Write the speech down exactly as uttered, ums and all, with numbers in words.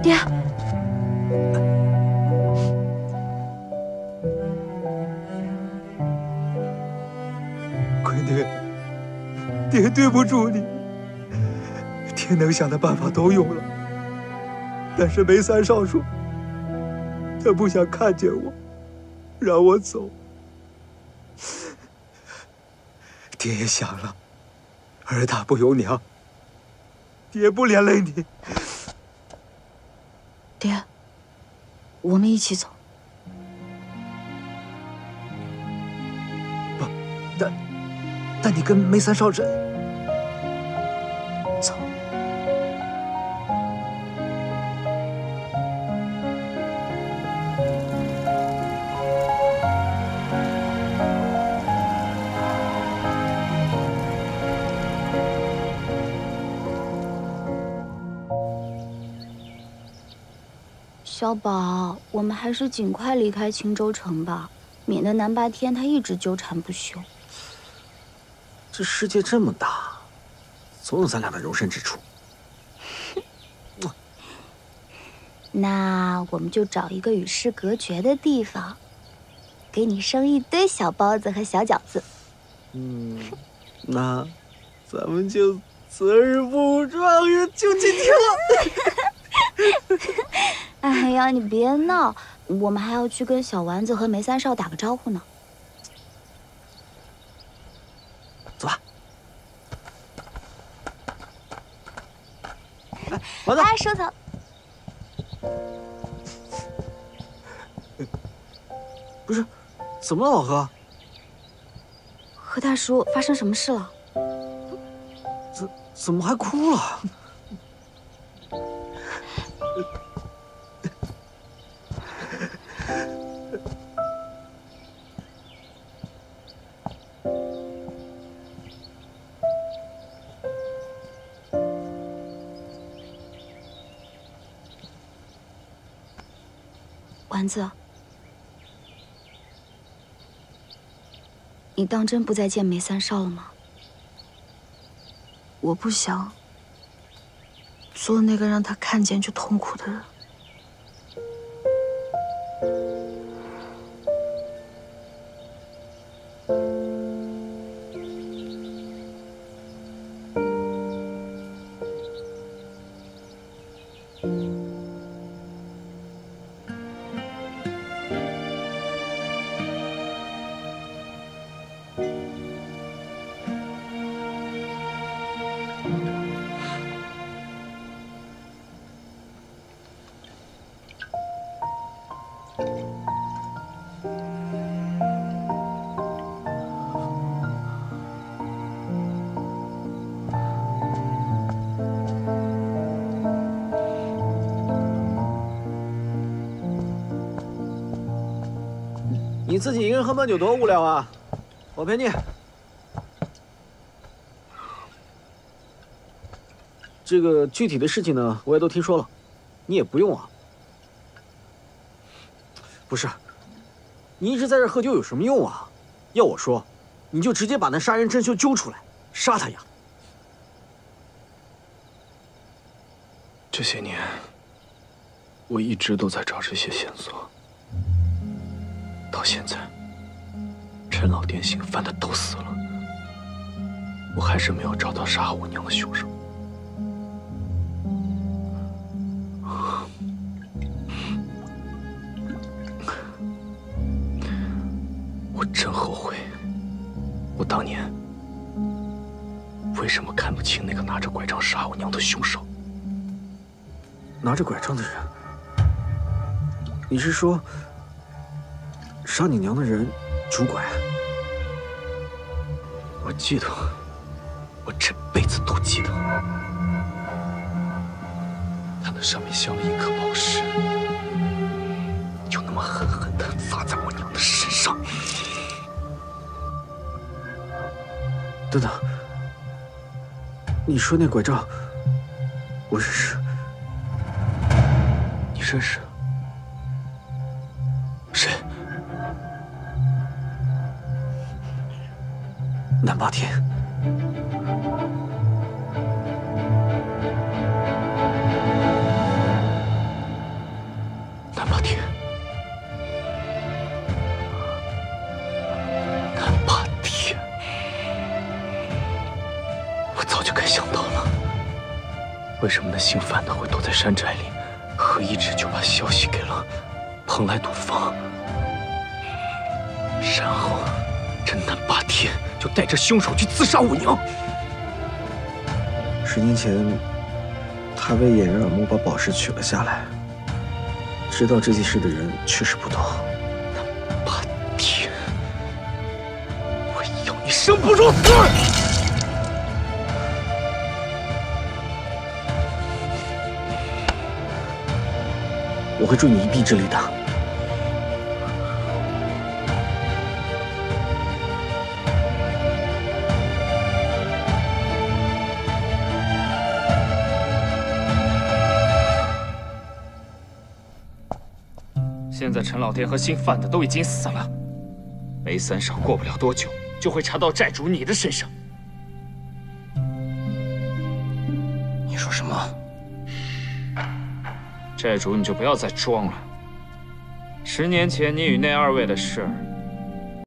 爹。 闺女，爹对不住你，爹能想的办法都用了，但是梅三少说他不想看见我，让我走。爹也想了，儿大不由娘，爹不连累你。 爹，我们一起走。 不，但但你跟梅三少这…… 走。小宝，我们还是尽快离开青州城吧，免得南霸天他一直纠缠不休。 这世界这么大，总有咱俩的容身之处。 那我们就找一个与世隔绝的地方，给你生一堆小包子和小饺子。 嗯，那咱们就择日不如撞日，就今天了。 哎呀，你别闹，我们还要去跟小丸子和梅三少打个招呼呢。 走吧。哎，丸子， 哎，收藏。 不是，怎么了，老何？ 何大叔，发生什么事了？ 怎怎么还哭了？ 丸子，你当真不再见梅三少了吗？ 我不想做那个让他看见就痛苦的人。 你自己一个人喝闷酒多无聊啊！我陪你。这个具体的事情呢，我也都听说了，你也不用啊。不是，你一直在这喝酒有什么用啊？要我说，你就直接把那杀人真凶揪出来，杀他呀！ 这些年，我一直都在找这些线索。到现在，陈老店姓范的都死了，我还是没有找到杀我娘的凶手。我真后悔，我当年为什么看不清那个拿着拐杖杀我娘的凶手？ 拿着拐杖的人，你是说？杀你娘的人拄拐？ 我记得，我这辈子都记得。他那上面镶了一颗宝石，就那么狠狠地砸在我娘的身上。 等等，你说那拐杖，我认识。 你认识？谁？ 南霸天。 为什么那姓范的会躲在山寨里，何一直就把消息给了蓬莱赌坊，然后这南霸天就带着凶手去刺杀武娘。 十年前，他为掩人耳目把宝石取了下来。知道这件事的人确实不多。 南霸天，我要你生不如死！ 我会助你一臂之力的。 现在陈老爹和姓范的都已经死了，梅三少过不了多久就会查到债主你的身上。 你说什么？ 债主，你就不要再装了。十年前你与那二位的事，